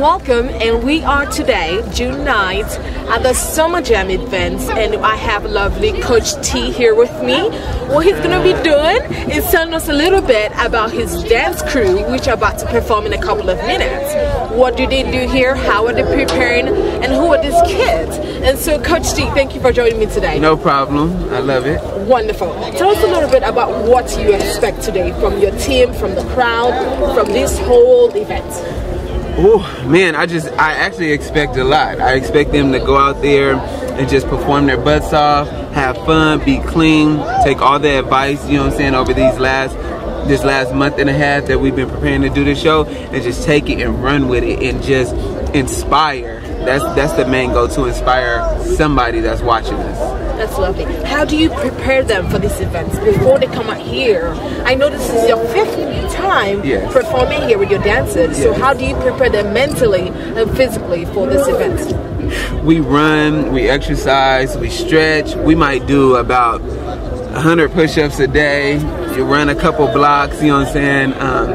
welcome, and we are today, June 9th, at the Summer Jam events, and I have lovely Koach T here with me. What he's going to be doing is telling us a little bit about his dance crew, which are about to perform in a couple of minutes. What do they do here, how are they preparing, and who are these kids? And so Koach T, thank you for joining me today. No problem, I love it. Wonderful. Tell us a little bit about what you expect today from your team, from the crowd, from this whole event. Oh man, I actually expect a lot. I expect them to go out there and just perform their butts off, have fun, be clean, take all the advice, you know what I'm saying, over this last month and a half that we've been preparing to do this show, and just take it and run with it and just inspire. That's the main goal, to inspire somebody that's watching us. That's lovely. How do you prepare them for these events before they come out here? I know this is your 5th time performing here with your dancers. So how do you prepare them mentally and physically for this event? We run, we exercise, we stretch. We might do about 100 push-ups a day. You run a couple blocks, you know what I'm saying?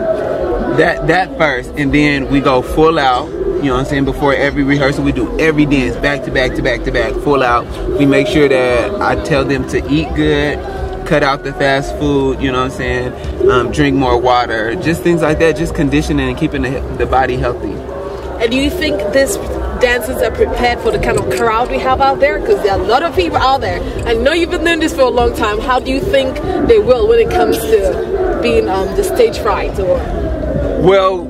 That first, and then we go full out. You know what I'm saying? Before every rehearsal, we do every dance back to back to back to back, full out. We make sure that I tell them to eat good, cut out the fast food, you know what I'm saying? Drink more water, just things like that, just conditioning and keeping the body healthy. And do you think these dancers are prepared for the kind of crowd we have out there? Because there are a lot of people out there. I know you've been doing this for a long time. How do you think they will when it comes to being the stage fright? Well,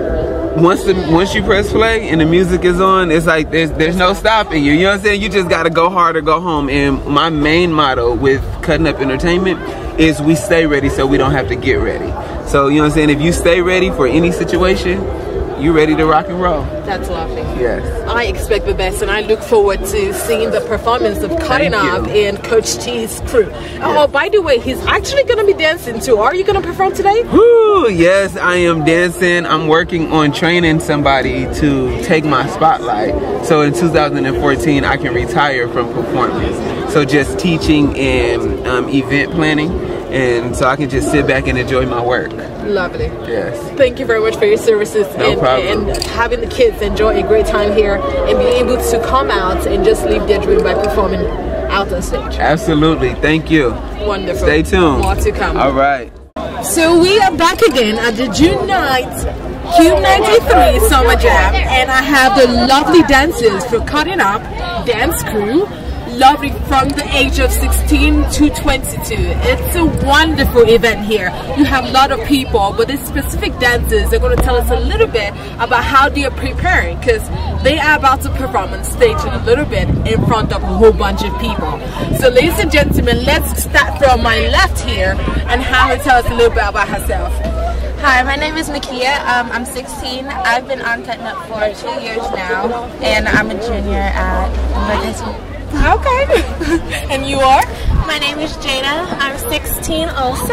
once you press play and the music is on, it's like there's no stopping you. You know what I'm saying? You just gotta go hard or go home. And my main motto with Kutt N Up Entertainment is we stay ready so we don't have to get ready. So you know what I'm saying? If you stay ready for any situation, you ready to rock and roll. That's lovely. Yes. I expect the best, and I look forward to seeing the performance of Kutt N Up and Koach T's crew. Yes. Oh, by the way, he's actually going to be dancing too. Are you going to perform today? Woo, yes, I am dancing. I'm working on training somebody to take my spotlight. So in 2014, I can retire from performance. So just teaching and event planning. And so I can just sit back and enjoy my work. Lovely. Yes. Thank you very much for your services and having the kids enjoy a great time here and be able to come out and just live their dream by performing out on stage. Absolutely. Thank you. Wonderful. Stay tuned. More to come. All right. So we are back again at the June 9th Q93 Summer Jam, and I have the lovely dancers for Kutt N Up dance crew. Lovely, from the age of 16 to 22. It's a wonderful event here. You have a lot of people, but the specific dancers are going to tell us a little bit about how they are preparing, because they are about to perform on stage in a little bit in front of a whole bunch of people. So ladies and gentlemen, let's start from my left here and have her tell us a little bit about herself. Hi, my name is Nicki. I'm 16. I've been on Kutt N Up for 2 years now, and I'm a junior at High School. Okay. And you are? My name is Jada. I'm 16 also.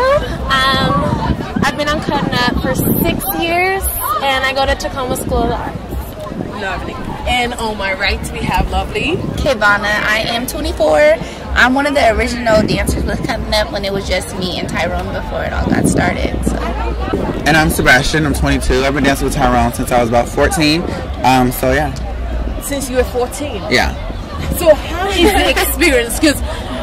I've been on Kutt N Up for 6 years, and I go to Tacoma School of the Arts. Lovely. And on my right we have lovely Kivana. I am 24. I'm one of the original dancers with Kutt N Up when it was just me and Tyrone before it all got started. So. And I'm Sebastian. I'm 22. I've been dancing with Tyrone since I was about 14. So yeah. Since you were 14? Yeah. So how is the experience? Because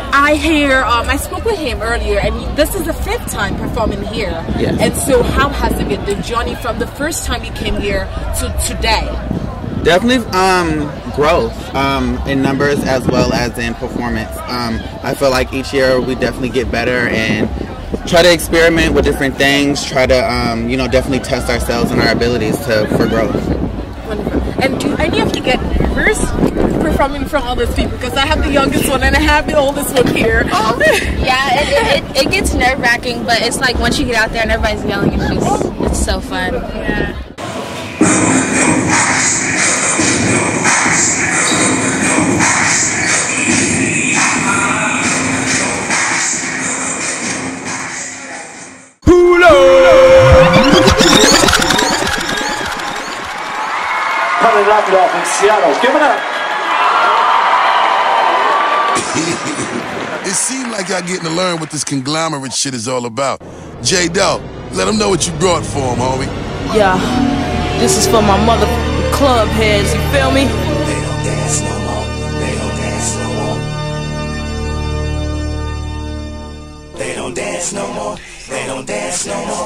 I spoke with him earlier, and this is the 5th time performing here. Yes. And so how has it been, the journey from the first time you came here to today? Definitely growth in numbers as well as in performance. I feel like each year we definitely get better and try to experiment with different things, try to you know, definitely test ourselves and our abilities for growth. Wonderful. And do any of you get nervous performing in front of all these people? Because I have the youngest one and I have the oldest one here. Yeah, it gets nerve-wracking, but it's like once you get out there and everybody's yelling, it's so fun. Yeah. Coming up off in Seattle, give it up. It seems like y'all getting to learn what this conglomerate shit is all about. J-Dog, let them know what you brought for them, homie. Yeah, this is for my mother club heads, you feel me? They don't dance no more. They don't dance no more. They don't dance no more. They don't dance no more.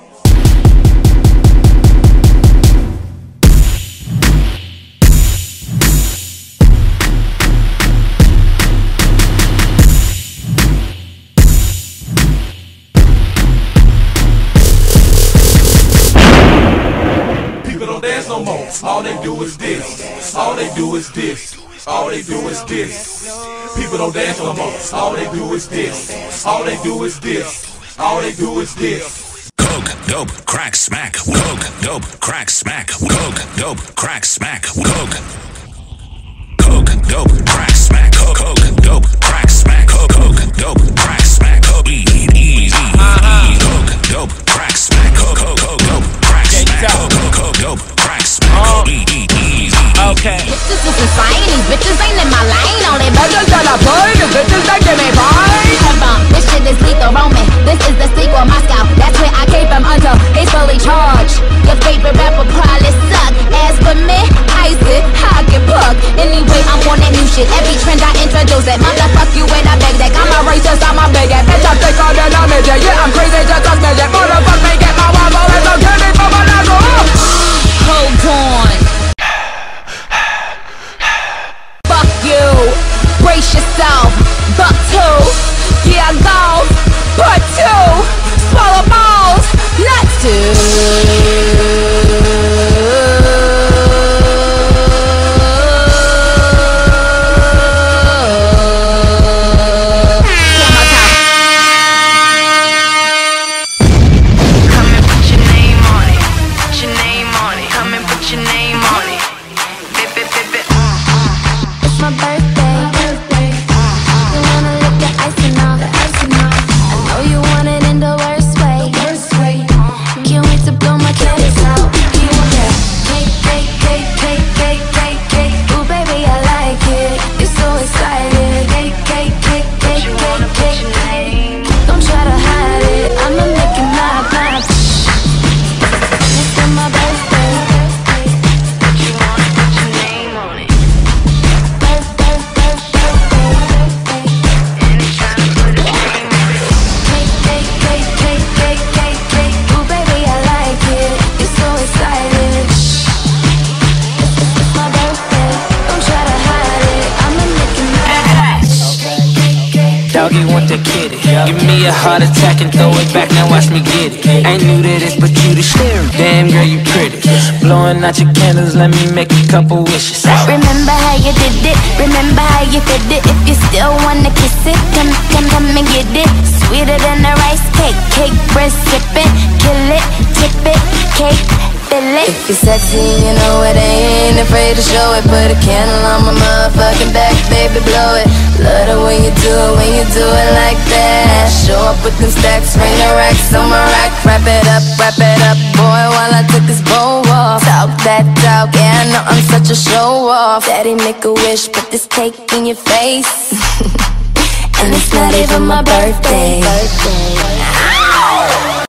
Dance no more. All they do is this. All they do is this. All they do is this. People don't dance no more. All they do is this. All they do is this. All they do is this. Coke, dope, crack, smack. Coke, dope, crack, smack. Coke, dope, crack, smack. Coke, dope, crack, smack. Coke, dope, crack, smack. Coke, dope, crack, smack. Coke, easy. Coke, dope, crack, smack. Coke, dope, crack, smack. Coke, dope, crack, smack. Easy. Okay. Bitches is inspiring, these bitches ain't in my lane. Only bitches that I play, the bitches that give me fine. This shit is lethal Roman. This is the sequel Moscow. That's where I came from until he's fully charged. Your favorite rapper probably suck. As for me, I sit, I get plugged. Anyway, I'm on that new shit. Every trend I introduce it. Motherfuck you when I beg that. I'm a racist, I'm a bigot. Bitch, I'm thicker than a midget. Yeah, I'm crazy, just a midget. Motherfuck me, get my waffle. It's a candy for my nozzle. Hold on. Fuck you. Brace yourself. Buck two. Yeah, I go. Part two. Swallow balls. Not two. Give me a heart attack and throw it back, now watch me get it. Ain't new to this, but you the shit. Damn girl, you pretty. Blowing out your candles, let me make a couple wishes. Remember how you did it, remember how you did it. If you still wanna kiss it, come and get it. Sweeter than a rice cake, cake bread sippin'. Kill it, tip it, cake. If you're sexy, you know it, I ain't afraid to show it. Put a candle on my motherfucking back, baby, blow it. Love it when you do it like that. Show up with them stacks, rain the racks on my rack. Wrap it up, boy, while I took this bow off. Talk that talk, yeah, I know I'm such a show off. Daddy, make a wish, put this cake in your face. And it's not even my birthday. Ow!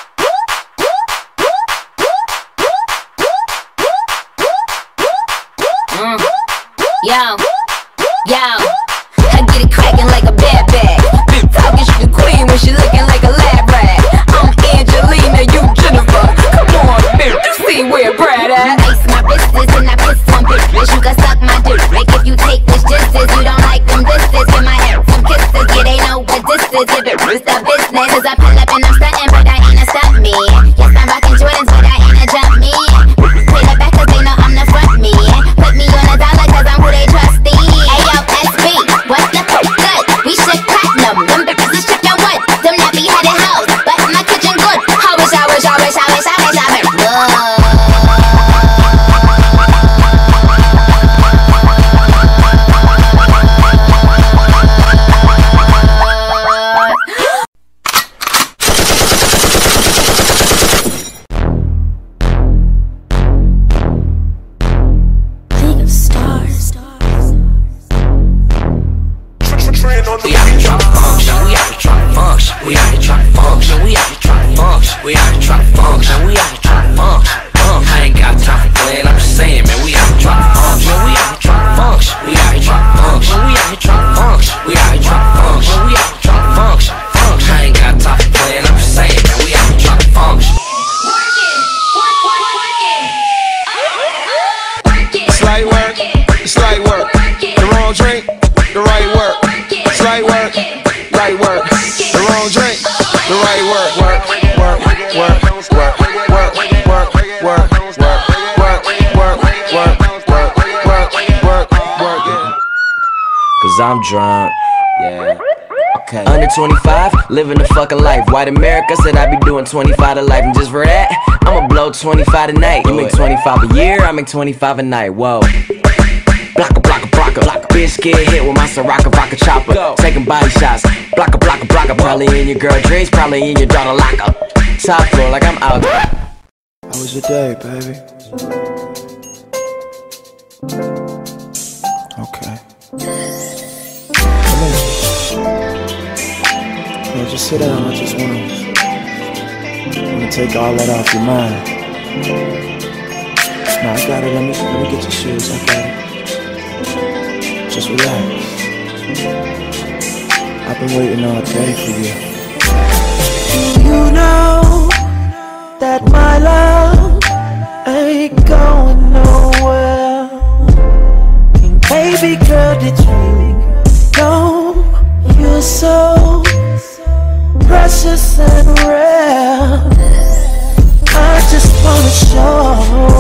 Yo, I get it crackin' like a bad bag. Big talkin' she the queen when she looking like a lab rat. I'm Angelina, you Jennifer. Come on, bitch, you see where Brad at? Ice my wrists and I piss on bitches. You can suck my dick if you take this distance. You don't like them disses, give my head some kisses. Yeah, they know what this is. If it was the business, cause I pull up and I'm stuntin', but that ain't a stop me. Yes, I'm rockin' Jordans, but that ain't a jump me. Play the back cause they know I'm the front me. Put me on a dollar cause I'm who they trust. What's the good? We should platinum. Them bitches is chicken wood. Them nappy headed hoes. But in my kitchen good. I wish We out here trying to function, we out here trying to function. I ain't got time for playing, I'm just saying, I'm drunk. Yeah. Okay. Under 25, living the fucking life. White America said I'd be doing 25 to life, and just for that, I'ma blow 25 tonight. You make 25 a year, I make 25 a night. Whoa. Blocka, blocka, blocka. Bitch get hit with my Soraka vodka chopper. Taking body shots. Blocka, blocka, blocka. Probably in your girl drinks, probably in your daughter locker. Top floor like I'm out. How was your day, baby? Okay. Come in. No, just sit down. I just wanna take all that off your mind. No, I got it. Let me get your shoes. I got it. Just relax. I've been waiting all day for you. You know that my love ain't going nowhere. And baby girl, did you know you're so precious and rare? I just wanna show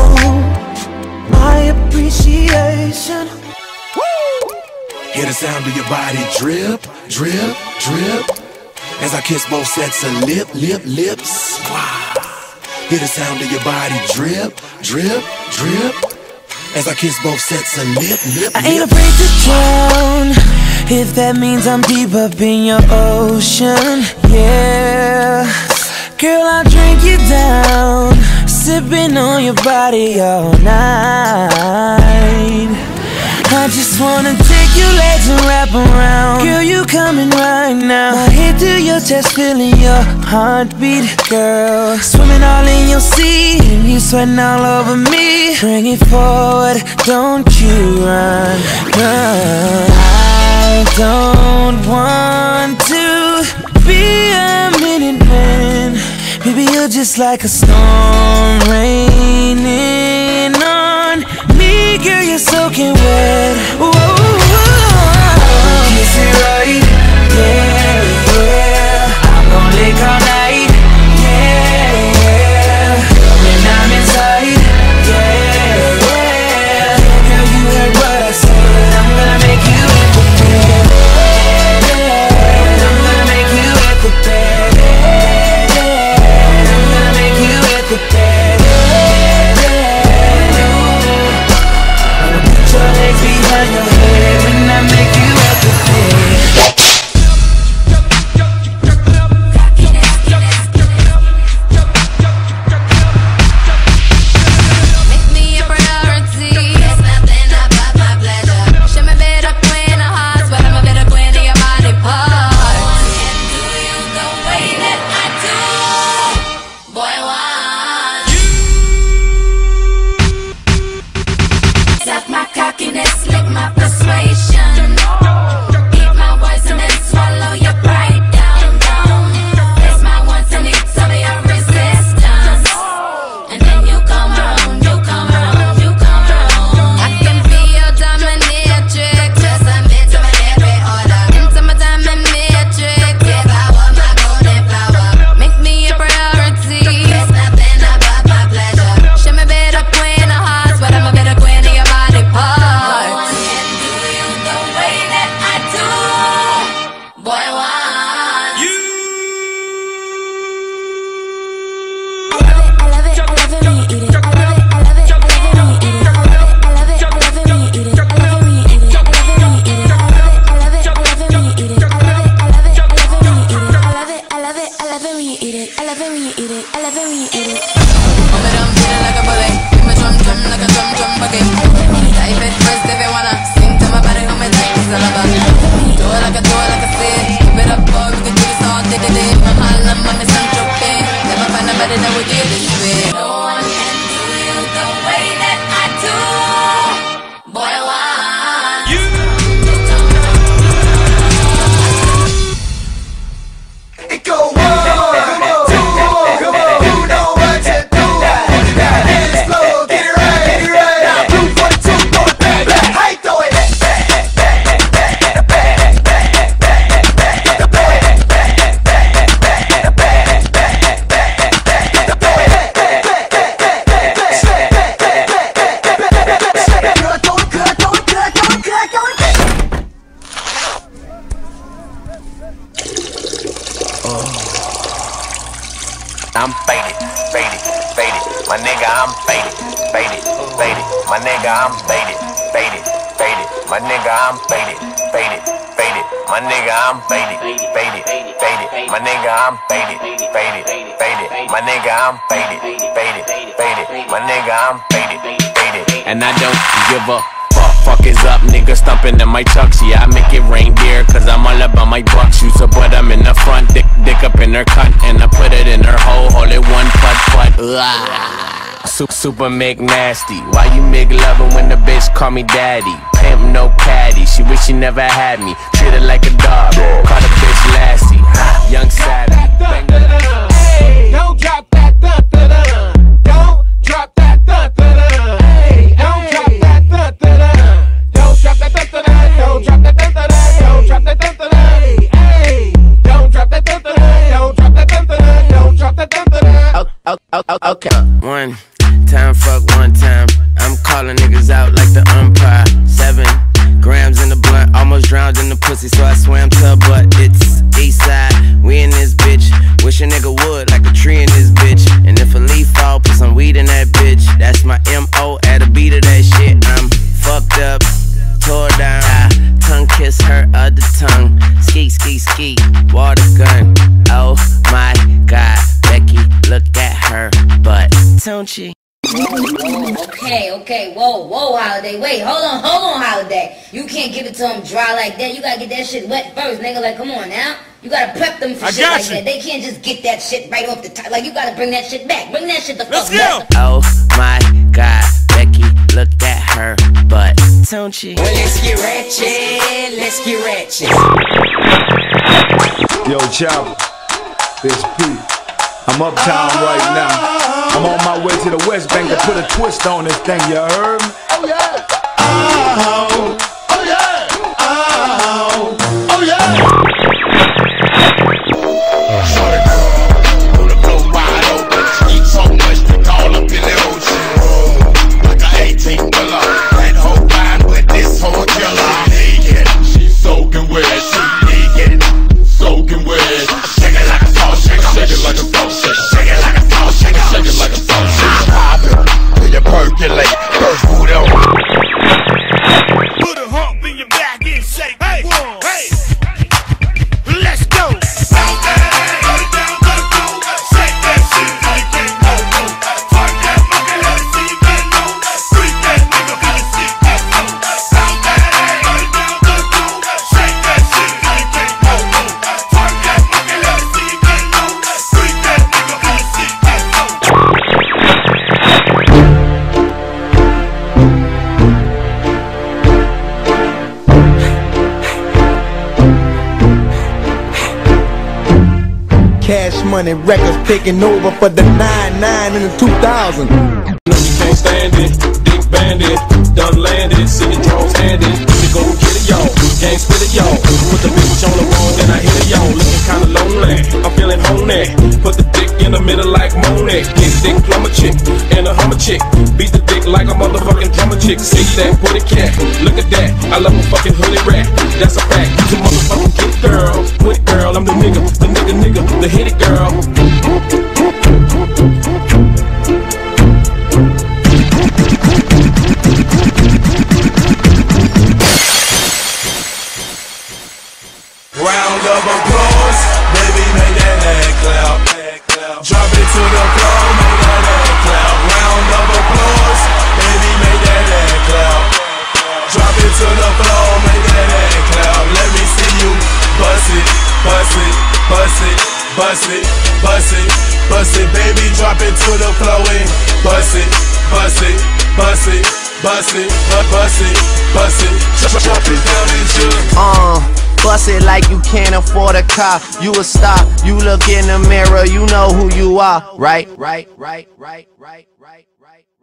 my appreciation. Hear the sound of your body drip, drip, drip, as I kiss both sets of lips. Wow. Hear the sound of your body drip, drip, drip, as I kiss both sets of lips. I ain't afraid to drown, if that means I'm deep up in your ocean, yeah. Girl, I'll drink you down, sipping on your body all night. I just wanna take your legs and wrap around. Girl, you coming right now. My head to your chest, feeling your heartbeat, girl. Swimming all in your sea, and you sweating all over me. Bring it forward, don't you run, run. I don't want to be a minute man. Baby, you're just like a storm raining on me. Girl, you're soaking wet. Whoa, kiss it right, yeah, yeah. I'm gon' lick all night, yeah, yeah. When I'm inside, yeah, yeah. Girl, you heard what I said. I'm gonna make you at the bed. I'm gonna make you at the bed. I'm gonna make you at the bed. Legs behind your head when I make you at the bed. Make me a priority. There's nothing above my pleasure. Show me better queen of hearts, but I'm a better queen of your body parts. And do you the way that I do? Boy, why? Suck my cockiness, lick my persuasion. Eat my words and then swallow your pride down, down. Place my wants and needs of your resistance. And then you come around, you come around, you come around. I can be your dominatrix, just submit to my every order. Into my diamond matrix, yes, I want my golden flower. Make me a priority. There's nothing above my pleasure. Show me better queen of hearts, but I'm a better queen of your body parts. And do you the way that I do? Boy, why? I love it when you eat it. I love it when you eat it. I love it when you eat it. I love it when you eat it. I love it when you eat it. I love it when you eat it. I love it when you eat it. I love it when you eat it. I love it when you eat it. I love it when you eat it. I love it when you eat it. Oh, but I'm feeling like a bullet. Give me drum like a drum bucket. Dive it first if you wanna. Sing to my body, hold me tight, 'cause I love it. Do it like I said. Keep it up, boy, we can do this all day, day. Mahala, mami, Saint-Tropez. Never find nobody that would get this way. No one can do you the way that I do. Boy, why? It go on, come on, come on, you know what to do. Hands flow, get it right, get it right. Now 242, go back, how you throw it? I'm faded, faded, faded. My nigga, I'm faded, faded, faded. My nigga, I'm faded, faded, faded. My nigga, I'm faded, faded, faded. My nigga, I'm faded, faded, faded. My nigga, I'm faded, faded, faded. My nigga, I'm faded, faded, faded. My nigga, I'm faded, faded. And I don't give a fuck is up, nigga stumping in my chucks. Yeah, I make it Rainier, cause I'm all about my buck shoots. So put them in the front, dick up in her cunt. And I put it in her hole, hold it one putt. Super McNasty. Why you make loving when the bitch call me daddy? Pimp no caddy, she wish she never had me. Treat her like a dog, call the bitch Lassie. Young Sate. Hey, don't drop that Don't drop that Hey, don't drop that Don't drop that Don't drop that Don't drop that Hey, don't drop that Don't drop that Don't drop that Okay. One time, fuck one time. I'm calling niggas out like the umpire. 7 grams in the blunt, almost drowned in the pussy, so I swam to her butt. It's East-Side, we in this bitch. Wish a nigga would, like a tree in this bitch. And if a leaf fall, put some weed in that bitch. That's my M.O. at a beat of that shit. I'm fucked up, tore down. I tongue kiss her other tongue. Ski, ski, ski, water gun. Oh my God, Becky, look at her butt. Don't she? Okay, whoa, Holiday, wait, hold on, Holiday. You can't give it to them dry like that. You gotta get that shit wet first, nigga. Like, come on now. You gotta prep them for shit like that. They can't just get that shit right off the top. Like, you gotta bring that shit back. Bring that shit the fuck back. Oh my God, Becky, look at her butt. Don't she? Well, let's get ratchet, let's get ratchet. Yo, Chirwa, it's Pete. I'm uptown right now. I'm on my way to the West Bank to put a twist on this thing, you heard me? Oh yeah! Oh, oh yeah! Oh, oh yeah! On the floor wide open, eat so much to call up in the ocean. Like an 18-wheeler, that whole fine, but this whole killer. Naked, she's soaking wet, she naked, soaking wet. Shake it like a salt shaker, shake it like a salt shaker, shake it like a salt shaker, shake it like a salt shaker. Pop it till you percolate, first food on. Put a hump in your back and shake it. Hey, let's go. Cash Money Records taking over for the 99 in the 2000. No, you can't stand it, dick bandit, done landed, see your drones handed. You go get it, y'all, gang spit it, y'all. Put the bitch on the wall, then I hit it, y'all. Looking kinda lonely, I'm feeling homey. Put the dick in the middle like Monet. Get dick plumber chick, and a hummer chick. Beat the dick like a motherfucking drummer chick. See that, put it cat, look at that. I love a fucking hoodie rat, that's a fact. You motherfucking kid girl, with girl, I'm the nigga, the hit it girl. Round of applause, baby, make that leg clap. Drop it to the floor, make that leg clap. Round of applause, baby, make that leg clap. Drop it to the floor, make that leg clap. Let me see you bust it, bust it, bust it, bust it, bust it, bust it, baby, drop it to the floor and bust it, bust it, bust it, bust it, bust it, bust it, drop it down into. Bust it like you can't afford a car. You a star, you look in the mirror, you know who you are. Right, right, right, right, right, right, right.